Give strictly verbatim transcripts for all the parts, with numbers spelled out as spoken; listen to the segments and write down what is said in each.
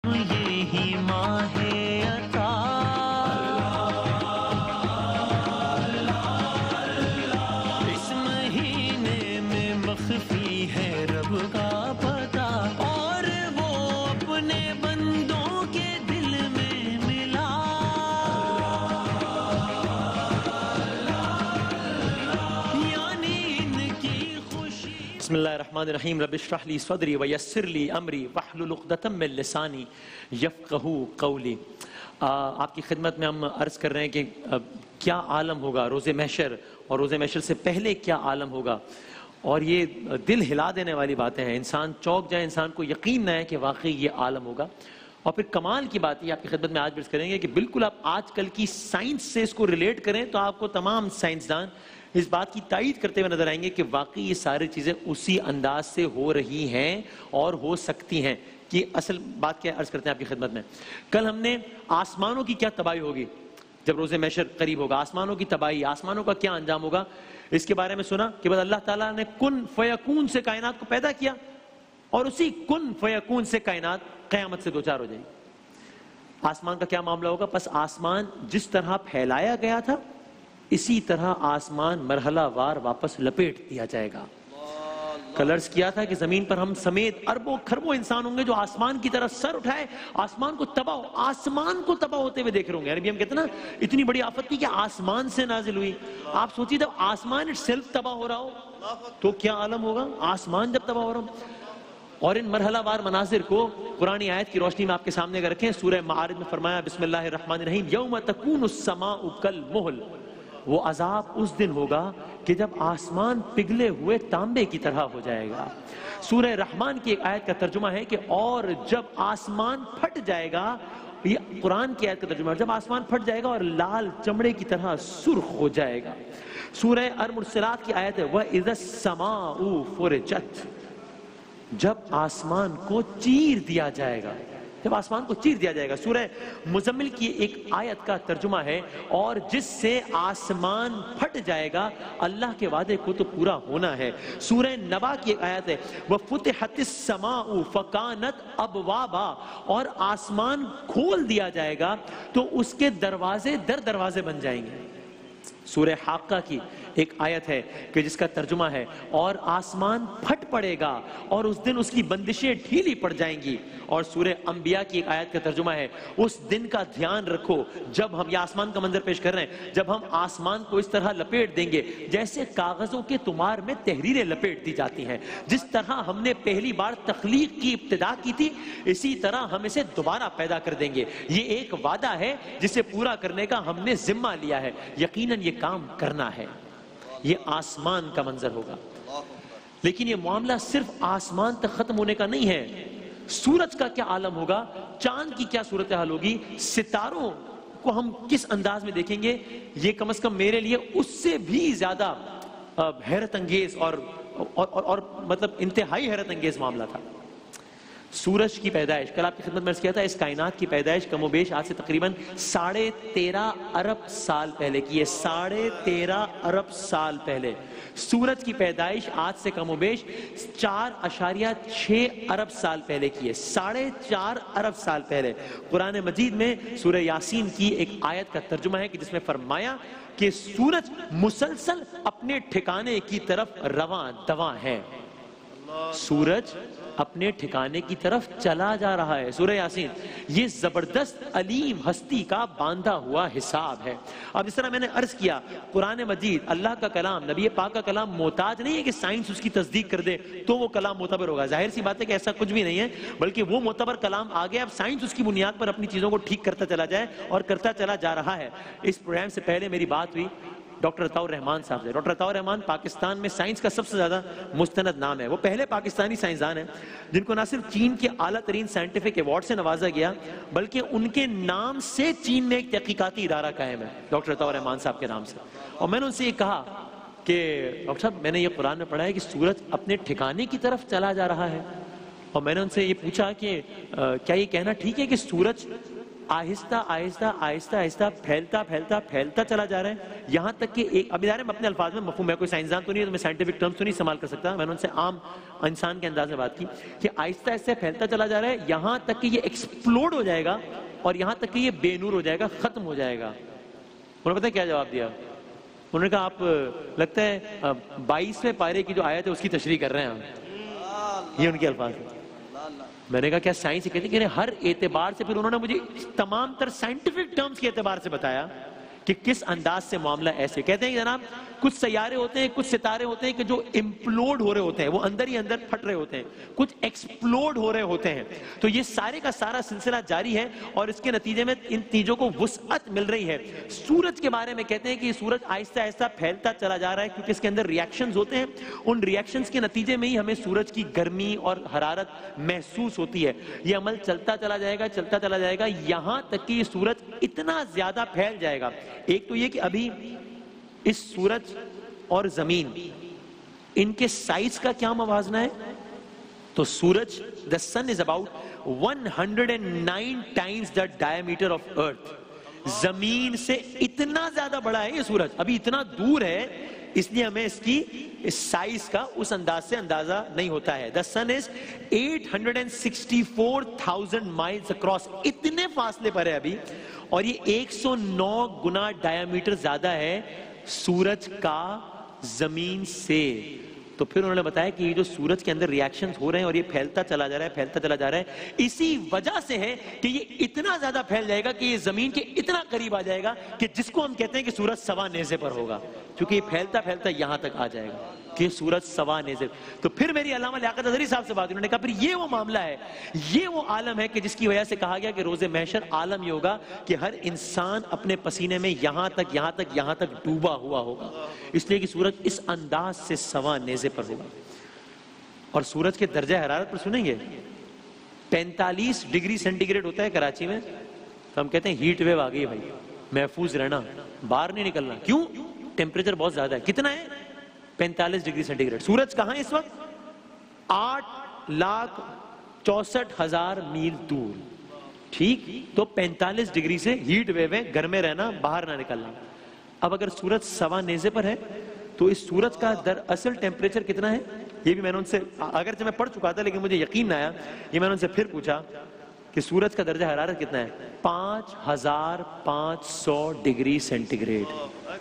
यही माहे अता, इस महीने में मख्फी है रब का पता, और वो अपने बंदों के दिल में मिला। यानी इनकी खुशी। बिस्मिल्लाहिर्रहमानिर्रहीम। रब्बि इश्रह ली सदरी व यस्सिर ली अमरी वहलुल उक़दतम मिन लिसानी यफ़क़हू क़ौली। आपकी खिदमत में हम अर्ज़ कर रहे हैं कि आ, क्या आलम होगा रोज़े महशर, और रोज़े महशर से पहले क्या आलम होगा। और ये दिल हिला देने वाली बातें हैं, इंसान चौंक जाए, इंसान को यकीन न है कि वाकई ये आलम होगा। और फिर कमाल की बात ये आपकी खिदमत में आज अर्ज़ करेंगे कि बिल्कुल आप आजकल की साइंस से इसको रिलेट करें तो आपको तमाम साइंसदान इस बात की तायीद करते हुए नजर आएंगे कि वाकई ये सारी चीज़ें उसी अंदाज से हो रही हैं और हो सकती हैं। कि असल बात क्या अर्ज़ करते हैं आपकी खिदमत में। कल हमने आसमानों की क्या तबाही होगी जब रोज़े महशर करीब होगा, आसमानों की तबाही, आसमानों का क्या अंजाम होगा, इसके बारे में सुना कि बस अल्लाह ताला ने कुन फयकून से कायनात को पैदा किया और उसी कुन फयकून से कायनात क़यामत से दो चार हो जाएगी। आसमान का क्या मामला होगा? बस आसमान जिस तरह फैलाया गया था इसी तरह आसमान मरहलावार वापस लपेट दिया जाएगा। कलर्स किया था कि जमीन पर हम समेत अरबों खरबों इंसान होंगे जो आसमान की तरफ सर उठाए, आसमान को तबाह आसमान को तबाह होते हुए देख रहे होंगे। अरबी हम कहते हैं ना, इतनी बड़ी आफत थी कि आसमान से नाजिल हुई। आप सोचिए जब आसमान इटसेल्फ तबाह हो रहा हो तो क्या आलम होगा, आसमान जब तबाह हो रहा हो। और इन मरहलावार मनाजिर को कुरानी आयत की रोशनी में आपके सामने अगर रखें, सूरह मारिज में फरमाया बिस्मिल्लाहिर्रहमानिर्रहीम, यौम तकूनुस समाउ कल मुहल। वो अजाब उस दिन होगा कि जब आसमान पिघले हुए तांबे की तरह हो जाएगा। सूरह रहमान की एक आयत का तर्जुमा है कि और जब आसमान फट जाएगा, ये कुरान की आयत का तर्जुमा है, जब आसमान फट जाएगा और लाल चमड़े की तरह सुर्ख हो जाएगा। सूरह अल-मुरसलात की आयत है वह इज़स समाउ फुरजत, जब आसमान को चीर दिया जाएगा, जब आसमान को चीर दिया जाएगा। सूरह मुज़म्मिल की एक आयत का तर्जुमा है और जिससे आसमान फट जाएगा, अल्लाह के वादे को तो पूरा होना है। सूरह नबा की एक आयत है वफ़ुतिहतिस समाउ फ़कानत अबवाबा, और आसमान खोल दिया जाएगा तो उसके दरवाजे दर दरवाजे बन जाएंगे। सूरह हाक्का की एक आयत है कि जिसका तर्जुमा है और आसमान फट पड़ेगा और उस दिन उसकी बंदिशें ढीली पड़ जाएंगी। और सूरह अंबिया की एक आयत का तर्जुमा है उस दिन का ध्यान रखो जब हम, ये आसमान का मंजर पेश कर रहे हैं, जब हम आसमान को इस तरह लपेट देंगे जैसे कागजों के तुमार में तहरीरें लपेट दी जाती हैं। जिस तरह हमने पहली बार तख्लीक की इब्तिदा की थी, इसी तरह हम इसे दोबारा पैदा कर देंगे। ये एक वादा है जिसे पूरा करने का हमने जिम्मा लिया है, यकीनन ये काम करना है। ये आसमान का मंजर होगा, लेकिन ये मामला सिर्फ आसमान तक खत्म होने का नहीं है। सूरज का क्या आलम होगा, चांद की क्या सूरत हाल होगी, सितारों को हम किस अंदाज में देखेंगे, ये कम से कम मेरे लिए उससे भी ज्यादा हैरत अंगेज और, और, और, और मतलब इंतहाई हैरत अंगेज मामला था। सूरज की पैदाइश, कल आपकी खिदमत में अर्ज़ किया था, इस कायनात की पैदाइश कमोबेश आज से तकरीबन साढ़े तेरह अरब साल पहले की है। साढ़े तेरह अरब साल पहले सूरज की पैदाइश आज से कमोबेश चार अशारिया छः अरब साल पहले की है। साढ़े चार अरब साल पहले कुरान मजीद में सूरह यासीन की एक आयत का तर्जुमा है कि जिसमें फरमाया कि सूरज मुसलसल अपने ठिकाने की तरफ रवां दवा है। सूरज अपने ठिकाने की तरफ चला जा रहा है। सूरह यासीन ये जबरदस्त अलीम हस्ती का बांधा हुआ हिसाब है। अब इस तरह मैंने अर्ज किया, कुरान मजीद अल्लाह का कलाम, नबी पाक का कलाम मोहताज नहीं है कि साइंस उसकी तस्दीक कर दे तो वो कलाम मोतबर होगा। जाहिर सी बात है कि ऐसा कुछ भी नहीं है, बल्कि वो मोतबर कलाम आ गया, अब साइंस उसकी बुनियाद पर अपनी चीजों को ठीक करता चला जाए और करता चला जा रहा है। इस प्रोग्राम से पहले मेरी बात हुई डॉक्टर अताउर रहमान साहब से। डॉक्टर अताउर रहमान पाकिस्तान में साइंस का सबसे ज्यादा मुस्तनद नाम है। वो पहले पाकिस्तानी साइंसदान हैं जिनको न सिर्फ चीन के आला तरीन साइंटिफिक अवार्ड से नवाजा गया, बल्कि उनके नाम से चीन में एक तहकीकाती इदारा कायम है डॉक्टर अताउर रहमान साहब के नाम से। और मैंने उनसे ये कहा कि डॉक्टर साहब, मैंने ये कुरान में पढ़ा है कि सूरज अपने ठिकाने की तरफ चला जा रहा है। और मैंने उनसे ये पूछा कि आ, क्या ये कहना ठीक है कि सूरज آہستہ آہستہ آہستہ آہستہ پھیلتا پھیلتا پھیلتا چلا جا رہا ہے، یہاں تک کہ ایک اب ادارے میں اپنے الفاظ میں مفہوم، میں کوئی سائنسدان تو نہیں ہے تو میں سائنٹیفک ٹرمز تو نہیں استعمال کر سکتا، میں نے ان سے عام انسان کے انداز میں بات کی کہ آہستہ آہستہ پھیلتا چلا جا رہا ہے یہاں تک کہ یہ ایکسپلوڈ ہو جائے گا اور یہاں تک کہ یہ بے نور ہو جائے گا، ختم ہو جائے گا۔ انہوں نے پتہ کیا جواب دیا؟ انہوں نے کہا آپ لگتا ہے بائیسویں پارے کی جو آیت ہے اس کی تشریح کر رہے ہیں آپ، یہ ان کے الفاظ ہیں۔ میں نے کہا کیا سائنس یہ کہتی ہے کہ ہر اعتبار سے، پھر انہوں نے مجھے تمام تر سائنٹیفک ٹرمز کے اعتبار سے بتایا کہ کس انداز سے معاملہ ایسے کہتے ہیں کہ جناب کچھ سیارے ہوتے ہیں، کچھ ستارے ہوتے ہیں کہ جو امپلوڈ ہو رہے ہوتے ہیں، وہ اندر ہی اندر پھٹ رہے ہوتے ہیں، کچھ ایکسپلوڈ ہو رہے ہوتے ہیں، تو یہ سارے کا سارا سلسلہ جاری ہے اور اس کے نتیجے میں ان چیزوں کو وسعت مل رہی ہے۔ سورج کے بارے میں کہتے ہیں کہ یہ سورج آہستہ آہستہ پھیلتا چلا جا رہا ہے کیونکہ اس کے اندر ریاکشنز ہوتے ہیں، ان ریاکشنز کے نتیجے میں ہی ہمیں سورج کی گرمی اور حرارت محسوس ہوتی ہے۔ یہ عمل چلتا چلا جائے گا چلتا چلا جائے گا یہاں تک کہ یہ سورج اتنا زیادہ پھیل جائے گا۔ ایک تو یہ کہ ابھی اس سورج اور زمین ان کے سائز کا کیا موازنہ ہے، تو سورج the sun is about one hundred nine times the diameter of earth، زمین سے اتنا زیادہ بڑا ہے یہ سورج، ابھی اتنا دور ہے اس لیے ہمیں اس کی سائز کا اس انداز سے اندازہ نہیں ہوتا ہے۔ the sun is eight hundred sixty-four thousand miles across، اتنے فاصلے پر ہے ابھی، اور یہ ایک سو نو گنا ڈائیمیٹر زیادہ ہے سورج کا زمین سے۔ تو پھر انہوں نے بتایا کہ یہ جو سورج کے اندر ریاکشنز ہو رہے ہیں اور یہ پھیلتا چلا جا رہا ہے پھیلتا چلا جا رہا ہے اسی وجہ سے ہے کہ یہ اتنا زیادہ پھیل جائے گا کہ یہ زمین کے اتنا قریب آ جائے گا کہ جس کو ہم کہتے ہیں کہ سورج سوا نیزے پر ہوگا، کیونکہ یہ پھیلتا پھیلتا یہاں تک آ جائے گا کہ سورج سوا نیزے۔ تو پھر میری علامہ لیاقت اظہری صاحب سے بات، انہوں نے کہا پھر یہ وہ معاملہ ہے، یہ وہ عالم ہے کہ جس کی وجہ سے کہا گیا کہ روز محشر عالم یہ ہوگا کہ ہر انسان اپنے پسینے میں یہاں تک یہاں تک یہاں تک ڈوبا ہوا ہوگا، اس لیے کہ سورج اس انداز سے سوا نیزے پر ہوگا۔ اور سورج کے درجہ حرارت پر سنیں گے، پینتالیس ڈگری سینٹی گریڈ ہوتا ہے کراچی میں، تو ہم کہتے ہیں ہیٹ ویو آ گئی بھائی، محفوظ رہنا، باہر نہیں نکلنا۔ کیوں؟ ٹیمپریچر بہت زیادہ ہے۔ کتنا ہے؟ پینتالیس ڈگری سینٹی گریڈ۔ سورج کہاں ہے اس وقت؟ آٹھ لاکھ چونسٹھ ہزار میل دور، ٹھیک؟ تو پینتالیس ڈگری سے ہیٹ ویو ہے، گھر میں رہنا، باہر نہ نکلنا۔ اب اگر سورج سوا نیزے پر ہے تو اس سورج کا در اصل ٹیمپریچر کتنا ہے؟ یہ بھی میں نے ان سے، اگرچہ میں پڑھ چکا تھا لیکن مجھے یقین نہ آیا، یہ میں نے ان سے پھر پوچھا کہ سورج کا درجہ حرارت کتنا ہے؟ پانچ ہزار پانچ سو ڈگری سینٹی گریڈ،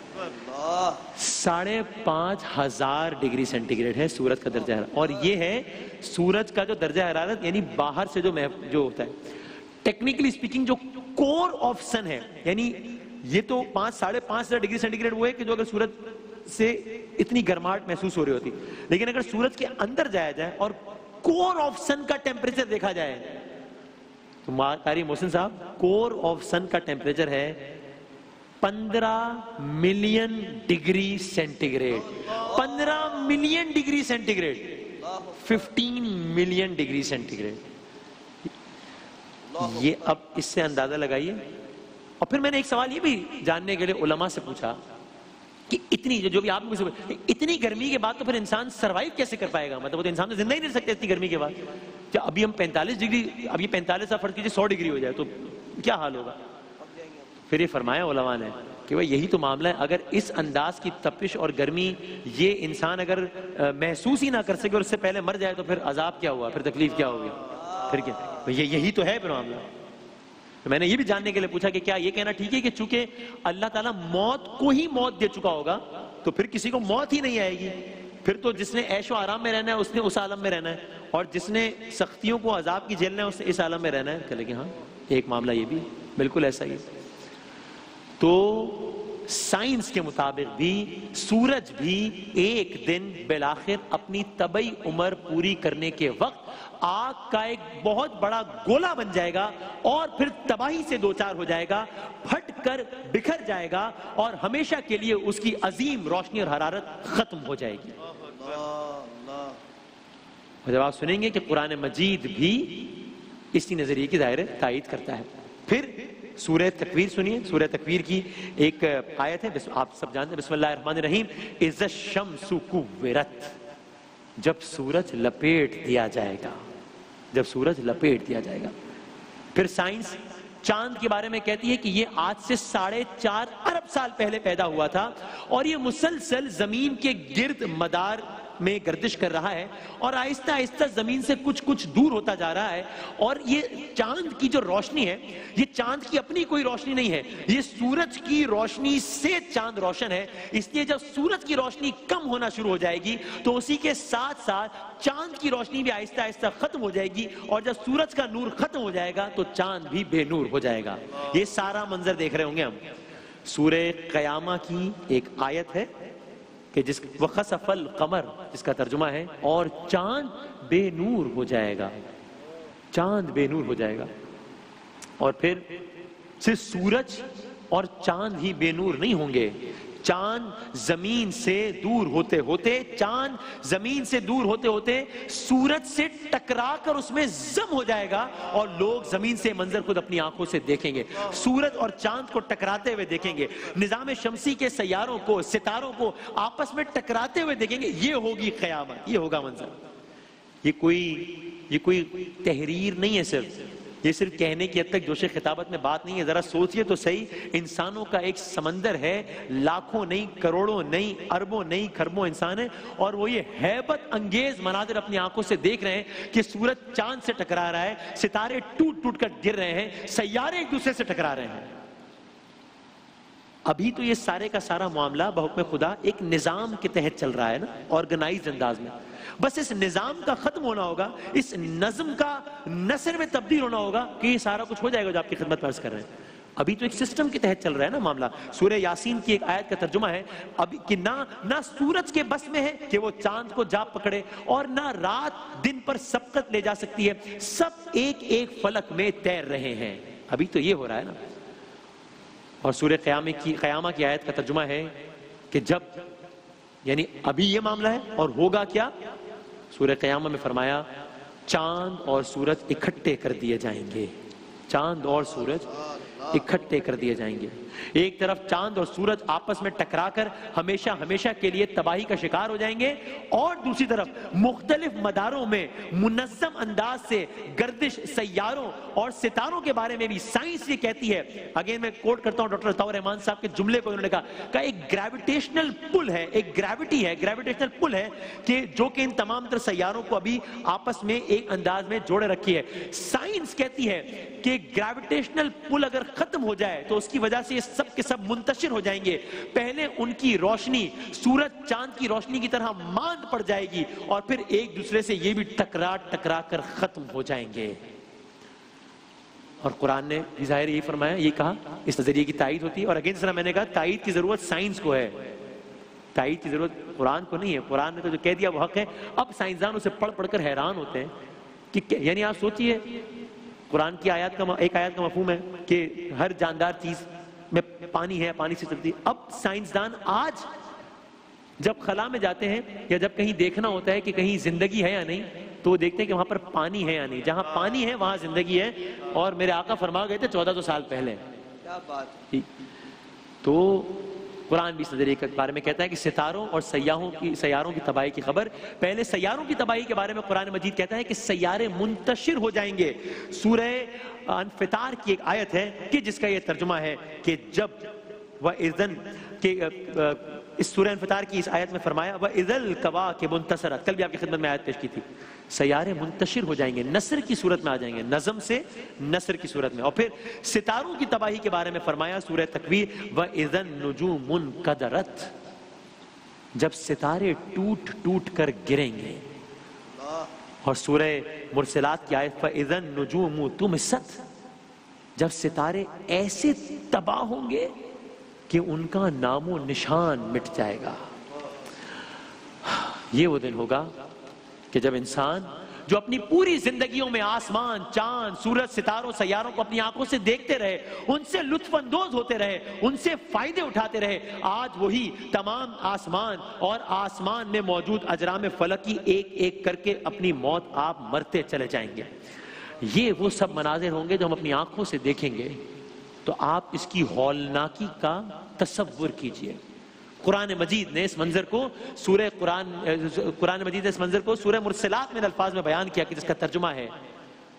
ساڑھے پانچ ہزار ڈگری سینٹی گریڈ ہے سورج کا درجہ حرارت۔ اور یہ ہے سورج کا جو درجہ حرارت، یعنی باہر سے جو جو ہوتا ہے ٹیکنیکلی اسپیکنگ، جو کور آف سن ہے، یعنی یہ تو پانچ ساڑھے پانچ ہزار ڈگری سینٹی گریڈ وہ ہے کہ جو اگر سورج سے اتنی گرماہٹ محسوس ہو رہی ہوتی، لیکن اگر سورج کے اندر جایا جائے اور کور آف سن کا ٹیمپریچر دیکھا جائے تو قاری محسن صاحب، کور آف سن کا ٹیمپریچر ہے پندرہ ملین ڈگری سینٹی گریڈ، پندرہ million degree centigrade, fifteen million degree centigrade. یہ اب اس سے اندازہ لگائیے۔ اور پھر میں نے ایک سوال یہ بھی جاننے کے لیے علماء سے پوچھا کہ اتنی جو بھی آپ مجھ سے، اتنی گرمی کے بعد تو پھر انسان سروائیو کیسے کر پائے گا؟ مطلب وہ تو انسان تو زندہ ہی نہیں رہ سکتے اتنی گرمی کے بعد۔ کیا ابھی ہم پینتالیس ڈگری، اب یہ پینتالیس آپ فرض کیجیے سو ڈگری ہو جائے تو کیا حال ہوگا؟ پھر یہ فرمایا علماء نے کہ وہ یہی تو معاملہ ہے، اگر اس انداز کی تپش اور گرمی یہ انسان اگر محسوس ہی نہ کر سکے اور اس سے پہلے مر جائے تو پھر عذاب کیا ہوا، پھر تکلیف کیا ہوگی، پھر کیا؟ یہ یہی تو ہے پھر معاملہ۔ تو میں نے یہ بھی جاننے کے لیے پوچھا کہ کیا یہ کہنا ٹھیک ہے کہ چونکہ اللہ تعالیٰ موت کو ہی موت دے چکا ہوگا تو پھر کسی کو موت ہی نہیں آئے گی، پھر تو جس نے عیش و آرام میں رہنا ہے اس نے اس عالم میں رہنا ہے، اور جس نے سختیوں کو عذاب کی جھیلنا ہے اس نے اس عالم میں رہنا ہے۔ کہ لیکن ہاں ایک معاملہ یہ بھی بالکل ایسا ہی ہے۔ تو سائنس کے مطابق بھی سورج بھی ایک دن بالآخر اپنی طبعی عمر پوری کرنے کے وقت آگ کا ایک بہت بڑا گولا بن جائے گا اور پھر تباہی سے دوچار ہو جائے گا، پھٹ کر بکھر جائے گا اور ہمیشہ کے لیے اس کی عظیم روشنی اور حرارت ختم ہو جائے گی۔ اور جب آپ سنیں گے کہ قرآن مجید بھی اسی نظریے کی ظاہر تائید کرتا ہے۔ پھر سورہ تکویر سنیے، سورہ تکویر کی ایک آیت ہے، آپ سب جانتے ہیں، بسم اللہ الرحمن الرحیم، اذا الشمس کورت، جب سورج لپیٹ دیا جائے گا، جب سورج لپیٹ دیا جائے گا۔ پھر سائنس چاند کے بارے میں کہتی ہے کہ یہ آج سے ساڑھے چار ارب سال پہلے پیدا ہوا تھا اور یہ مسلسل زمین کے گرد مدار میں گردش کر رہا ہے اور آہستہ آہستہ زمین سے کچھ کچھ دور ہوتا جا رہا ہے. اور یہ چاند کی جو روشنی ہے یہ چاند کی اپنی کوئی روشنی نہیں ہے, یہ سورج کی روشنی سے چاند روشن ہے. اس لیے جب سورج کی روشنی کم ہونا شروع ہو جائے گی تو اسی کے ساتھ ساتھ چاند کی روشنی بھی آہستہ آہستہ ختم ہو جائے گی, اور جب سورج کا نور ختم ہو جائے گا تو چاند بھی بے نور ہو جائے گا. یہ سارا منظر دیکھ رہے ہوں گے ہم. سورہ قیامہ کی ایک آیت ہے کہ جس وَخَسَفَ الْقَمَرُ, جس کا ترجمہ ہے اور چاند بے نور ہو جائے گا, چاند بے نور ہو جائے گا. اور پھر صرف سورج اور چاند ہی بے نور نہیں ہوں گے, چاند زمین سے دور ہوتے ہوتے چاند زمین سے دور ہوتے ہوتے سورج سے ٹکرا کر اس میں ضم ہو جائے گا اور لوگ زمین سے منظر خود اپنی آنکھوں سے دیکھیں گے, سورج اور چاند کو ٹکراتے ہوئے دیکھیں گے, نظام شمسی کے سیاروں کو ستاروں کو آپس میں ٹکراتے ہوئے دیکھیں گے. یہ ہوگی قیامت, یہ ہوگا منظر. یہ کوئی یہ کوئی تحریر نہیں ہے, صرف یہ صرف کہنے کی حد تک جوش خطابت میں بات نہیں ہے. ذرا سوچئے تو صحیح, انسانوں کا ایک سمندر ہے, لاکھوں نہیں, کروڑوں نہیں, اربوں نہیں, کھربوں انسان ہیں, اور وہ یہ ہیبت انگیز مناظر اپنی آنکھوں سے دیکھ رہے ہیں کہ سورج چاند سے ٹکرا رہا ہے, ستارے ٹوٹ ٹوٹ کر گر رہے ہیں, سیارے ایک دوسرے سے ٹکرا رہے ہیں. ابھی تو یہ سارے کا سارا معاملہ بحکم خدا ایک نظام کے تحت چل رہا ہے نا, آرگنائزڈ انداز میں. بس اس نظام کا ختم ہونا ہوگا, اس نظم کا نثر میں تبدیل ہونا ہوگا کہ یہ سارا کچھ ہو جائے گا جو آپ کی خدمت میں عرض کر رہے ہیں. ابھی تو ایک سسٹم کے تحت چل رہا ہے نا معاملہ. سورہ یاسین کی ایک آیت کا ترجمہ ہے ابھی کہ نہ نہ سورج کے بس میں ہے کہ وہ چاند کو جا پکڑے, اور نہ رات دن پر سبقت لے جا سکتی ہے, سب ایک ایک فلک میں تیر رہے ہیں. ابھی تو یہ ہو رہا ہے نا. اور سورہ قیامہ کی قیامہ کی آیت کا ترجمہ ہے کہ جب, یعنی ابھی یہ معاملہ ہے اور ہوگا کیا. سورہ قیامہ میں فرمایا چاند اور سورج اکٹھے کر دیے جائیں گے, چاند اور سورج اکٹھے کر دیے جائیں گے. ایک طرف چاند اور سورج آپس میں ٹکرا کر ہمیشہ ہمیشہ کے لیے تباہی کا شکار ہو جائیں گے, اور دوسری طرف مختلف مداروں میں منظم انداز سے گردش سیاروں اور ستاروں کے بارے میں بھی سائنس یہ کہتی ہے. اگین میں کوٹ کرتا ہوں ڈاکٹر عطاء الرحمان صاحب کے جملے کو, انہوں نے کہا کہ ایک گریویٹیشنل پل ہے, ایک گریوٹی ہے, گریویٹیشنل پل ہے کہ جو کہ ان تمام تر سیاروں کو ابھی آپس میں ایک انداز میں جوڑے رکھی ہے. سائنس کہتی ہے کہ گریویٹیشنل پل اگر ختم ہو جائے تو اس کی وجہ سے یہ سب کے سب منتشر ہو جائیں گے. پہلے ان کی روشنی سورج چاند کی روشنی کی طرح ماند پڑ جائے گی, اور پھر ایک دوسرے سے یہ بھی ٹکرا ٹکرا کر ختم ہو جائیں گے. اور قرآن نے ظاہر یہی فرمایا, یہ کہا, اس نظریے کی تائید ہوتی ہے. اور اگین طرح میں نے کہا تائید کی ضرورت سائنس کو ہے, تائید کی ضرورت قرآن کو نہیں ہے. قرآن نے تو جو کہہ دیا وہ حق ہے. اب سائنسدان اسے پڑھ پڑھ کر حیران ہوتے ہیں کہ یعنی آپ سوچئے قرآن کی آیات کا ایک آیات کا مفہوم ہے کہ ہر جاندار چیز میں پانی ہے, پانی سے چلتی ہے. اب سائنسدان آج جب خلا میں جاتے ہیں یا جب کہیں دیکھنا ہوتا ہے کہ کہیں زندگی ہے یا نہیں, تو وہ دیکھتے ہیں کہ وہاں پر پانی ہے یا نہیں. جہاں پانی ہے وہاں زندگی ہے, اور میرے آقا فرما گئے تھے چودہ سو سال پہلے. کیا بات. تو قرآن بھی اس نظریے کے بارے میں کہتا ہے کہ ستاروں اور سیاحوں کی سیاروں کی تباہی کی خبر. پہلے سیاروں کی تباہی کے بارے میں قرآن مجید کہتا ہے کہ سیارے منتشر ہو جائیں گے. سورہ انفطار کی ایک آیت ہے کہ جس کا یہ ترجمہ ہے کہ جب وَإِذَن کہ اس سورہ انفطار کی اس آیت میں فرمایا وَإِذَا الْكَوَاكِبُ انتَثَرَتْ. کل بھی آپ کی خدمت میں آیت پیش کی تھی. سیارے منتشر ہو جائیں گے, نثر کی صورت میں آ جائیں گے, نظم سے نثر کی صورت میں. اور پھر ستاروں کی تباہی کے بارے میں فرمایا سورہ تکویر وَإِذَا النُّجُومُ انْكَدَرَتْ, جب ستارے ٹوٹ ٹوٹ کر گریں گے. اور سورہ مرسلات کی آیت فَإِذَا النُّجُومُ طُمِسَتْ, جب ستارے ایسے تباہ ہوں گے کہ ان کا نام و نشان مٹ جائے گا. یہ وہ دن ہوگا کہ جب انسان جو اپنی پوری زندگیوں میں آسمان, چاند, سورج, ستاروں, سیاروں کو اپنی آنکھوں سے دیکھتے رہے, ان سے لطف اندوز ہوتے رہے, ان سے فائدے اٹھاتے رہے, آج وہی تمام آسمان اور آسمان میں موجود اجرام فلکی ایک ایک کر کے اپنی موت آپ مرتے چلے جائیں گے. یہ وہ سب مناظر ہوں گے جو ہم اپنی آنکھوں سے دیکھیں گے. تو آپ اس کی ہولناکی کا تصور کیجئے. قرآن مجید نے اس منظر کو سورہ قرآن قرآن مجید نے اس منظر کو سورہ مرسلات میں الفاظ میں بیان کیا کہ جس کا ترجمہ ہے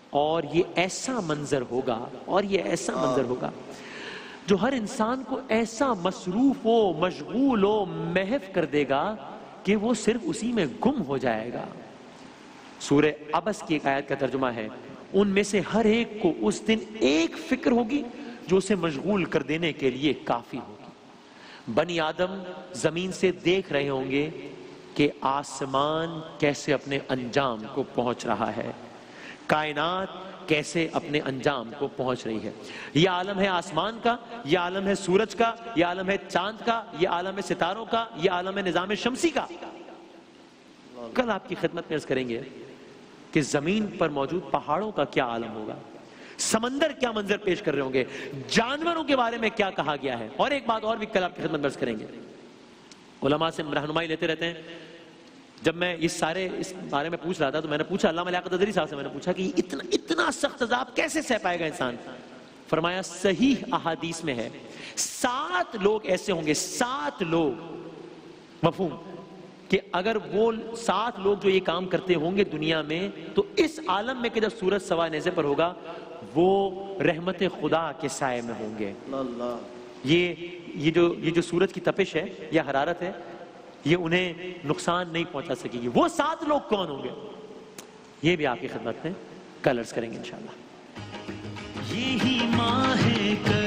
اور یہ ایسا منظر ہوگا اور یہ ایسا منظر ہوگا جو ہر انسان کو ایسا مصروف ہو، مشغول ہو، محو کر دے گا کہ وہ صرف اسی میں گم ہو جائے گا۔ سورہ عبس کی ایک آیت کا ترجمہ ہے، ان میں سے ہر ایک کو اس دن ایک فکر ہوگی جو اسے مشغول کر دینے کے لیے کافی ہوگی۔ بنی آدم زمین سے دیکھ رہے ہوں گے کہ آسمان کیسے اپنے انجام کو پہنچ رہا ہے، کائنات کیسے اپنے انجام کو پہنچ رہی ہے۔ یہ عالم ہے آسمان کا، یہ عالم ہے سورج کا، یہ عالم ہے چاند کا، یہ عالم ہے ستاروں کا، یہ عالم ہے نظام شمسی کا۔ کل آپ کی خدمت میں عرض کریں گے کہ زمین پر موجود پہاڑوں کا کیا عالم ہوگا، سمندر کیا منظر پیش کر رہے ہوں گے، جانوروں کے بارے میں کیا کہا گیا ہے۔ اور ایک بات اور بھی کل آپ کی خدمت میں عرض کریں گے، علماء سے رہنمائی لیتے رہتے ہیں۔ جب میں اس سارے اس بارے میں پوچھ رہا تھا تو میں نے پوچھا علامہ لیاقت ازہری صاحب سے، میں نے پوچھا کہ اتنا اتنا سخت عذاب کیسے سہ پائے گا انسان؟ فرمایا صحیح احادیث میں ہے سات لوگ ایسے ہوں گے، سات لوگ، مفہوم کہ اگر وہ سات لوگ جو یہ کام کرتے ہوں گے دنیا میں، تو اس عالم میں کہ جب سورج سوا نیزے پر ہوگا وہ رحمت خدا کے سائے میں ہوں گے۔ یہ یہ جو یہ جو سورج کی تپش ہے یا حرارت ہے، یہ انہیں نقصان نہیں پہنچا سکے گی۔ وہ سات لوگ کون ہوں گے، یہ بھی آپ کی خدمت میں کل عرض کریں گے انشاءاللہ۔ یہی ماہ